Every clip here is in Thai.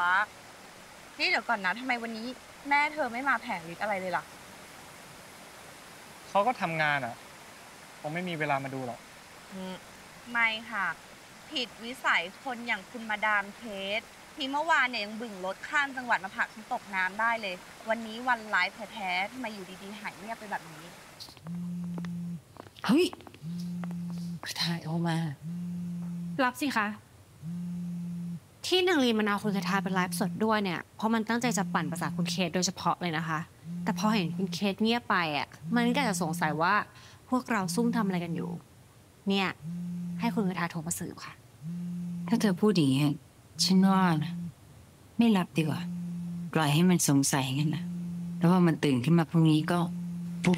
ระนี่เดี๋ยวก่อนนะทำไมวันนี้แม่เธอไม่มาแผงฤทธิ์อะไรเลยล่ะเขาก็ทำงานอ่ะคงไม่มีเวลามาดูหรอกไม่ค่ะผิดวิสัยคนอย่างคุณมาดามเคสที่เมื่อวานเนี่ยยังบึ่งรถข้ามจังหวัดมาผลักฉันตกน้ำได้เลยวันนี้วันไลฟ์แท้ๆทำไมอยู่ดีๆหายเงียบไปแบบนี้เฮ้ยถ่ายออกมารับสิคะที่นางลีมันเอาคุณคาทาเป็นไลฟ์สดด้วยเนี่ยเพราะมันตั้งใจจะปั่นประสาทคุณเคสโดยเฉพาะเลยนะคะแต่พอเห็นคุณเคสเงียบไปอ่ะมันก็จะสงสัยว่าพวกเราซุ่มทำอะไรกันอยู่เนี่ยให้คุณคาทาโทรมาสืบค่ะถ้าเธอพูดอย่างนี้ฉันว่านะไม่รับดีกว่าปล่อยให้มันสงสัยกันนะแล้วว่ามันตื่นขึ้นมาพรุ่งนี้ก็ปุ๊บ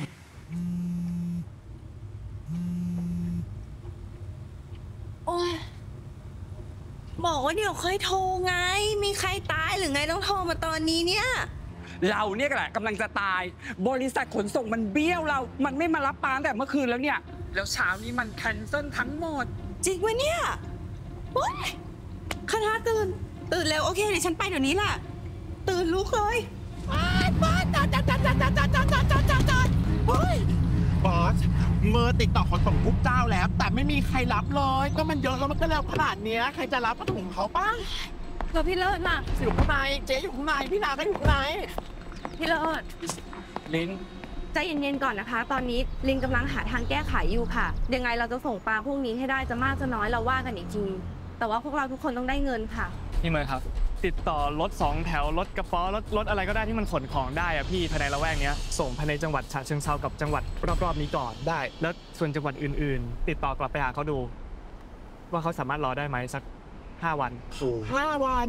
โอ้ยบอกว่าเดี๋ยวค่อยโทรไงมีใครตายหรือไงต้องโทรมาตอนนี้เนี่ยเราเนี่ยแหละกำลังจะตายบริษัทขนส่งมันเบี้ยวเรามันไม่มารับปลาแต่เมื่อคืนแล้วเนี่ยแล้วเช้านี้มันแคนเซิลทั้งหมดจริงวะเนี่ยโอ๊ยคณะตื่นแล้วโอเคเดี๋ยวฉันไปเดี๋ยวนี้แหละตื่นลุกเลยป้าจอดเฮ้ยบอสเมื่อติดต่อขนส่งทุกเจ้าแล้วแต่ไม่มีใครรับเลยก็มันเยอะแล้วมันก็เร็วขนาดนี้ใครจะรับก็ถุงเขาป้าแล้วพี่เลิศล่ะอยู่ข้างในเจ๊อยู่ข้างในพี่นาก็อยู่ข้างในพี่เลิศลินใจเย็นๆก่อนนะคะตอนนี้ลินกำลังหาทางแก้ไขอยู่ค่ะยังไงเราจะส่งปลาพวกนี้ให้ได้จะมากจะน้อยเราว่ากันอีกทีแต่ว่าพวกเราทุกคนต้องได้เงินค่ะพี่เมย์ครับติดต่อรถ2 แถวรถกระป๋อรถอะไรก็ได้ที่มันขนของได้อะพี่ภายในละแวกนี้ส่งภายในจังหวัดฉะเชิงเทรากับจังหวัดรอบๆนี้ก่อนได้แล้วส่วนจังหวัดอื่นๆติดต่อกลับไปหาเขาดูว่าเขาสามารถรอได้ไหมสัก5 วัน 5 วัน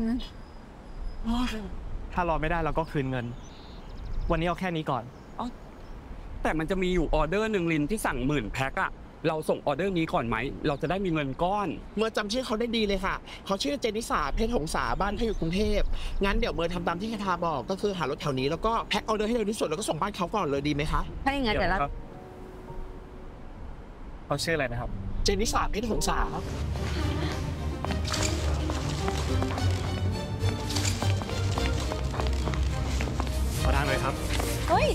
ถ้ารอไม่ได้เราก็คืนเงินวันนี้เอาแค่นี้ก่อนแต่มันจะมีอยู่ออเดอร์หนึ่งลินที่สั่ง10,000 แพ็คอะเราส่งออเดอร์นี้ก่อนไหมเราจะได้มีเงินก้อนเมื่อจำชื่อเขาได้ดีเลยค่ะเขาชื่อเจนิสาเพชรหงษาบ้านเขาอยู่กรุงเทพงั้นเดี๋ยวเมื่อทำตามที่คาทาบอกก็คือหารถแถวนี้แล้วก็แพ็คออเดอร์ให้เร็วที่สุดแล้วก็ส่งบ้านเขาก่อนเลยดีไหมคะถ้าอย่างนั้นเดี๋ยวเราเขาชื่ออะไรนะครับเจนิสาเพชรหงษาขอทางเลยครับเฮ้ย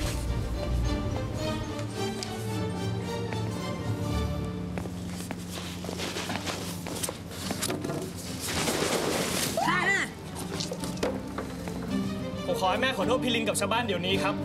ผมขอให้แม่ขอโทษพี่ลินกับชาวบ้านเดี๋ยวนี้ครับ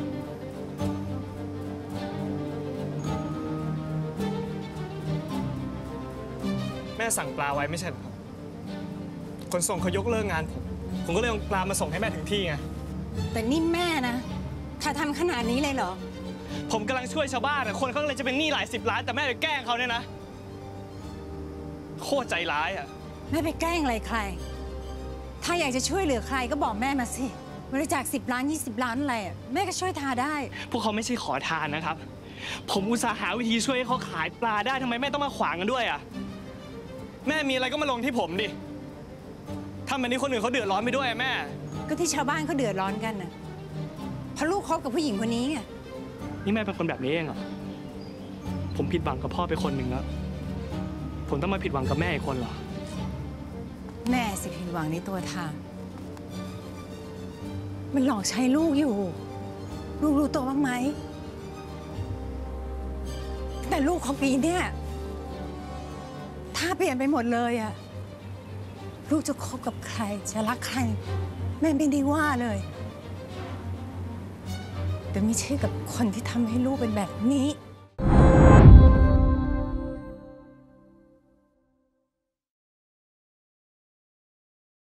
แม่สั่งปลาไว้ไม่ใช่หรอครับคนส่งเขายกเลิกงานผมก็เลยเอาปลามาส่งให้แม่ถึงที่ไงแต่นี่แม่นะถ้าทำขนาดนี้เลยเหรอผมกำลังช่วยชาวบ้านคนเขาเลยจะเป็นหนี้หลาย10 ล้านแต่แม่ไปแกล้งเขาเนี่ยนะโคตรใจร้ายอ่ะแม่ไปแกล้งอะไรใครถ้าอยากจะช่วยเหลือใครก็บอกแม่มาสิบริจาค10 ล้าน20 ล้านอะไรแม่ก็ช่วยทาได้พวกเขาไม่ใช่ขอทานนะครับผมอุตส่าห์หาวิธีช่วยให้เขาขายปลาได้ทำไมแม่ต้องมาขวางกันด้วยอ่ะแม่มีอะไรก็มาลงที่ผมดิทำแบบนี้คนอื่นเขาเดือดร้อนไปด้วยแม่ก็ที่ชาวบ้านเขาเดือดร้อนกันน่ะเพราะลูกคบกับผู้หญิงคนนี้ไงนี่แม่เป็นคนแบบนี้เองเหรอผมผิดหวังกับพ่อไปคนหนึ่งแล้วผมต้องมาผิดหวังกับแม่อีกคนเหรอแม่สิผิดหวังในตัวทางมันหลอกใช้ลูกอยู่ลูกรู้ตัวบ้างไหมแต่ลูกของปีเนี่ยถ้าเปลี่ยนไปหมดเลยอะลูกจะคบกับใครจะรักใครแม่ไม่ได้ว่าเลยแต่ไม่ใช่กับคนที่ทำให้ลูกเป็นแบบนี้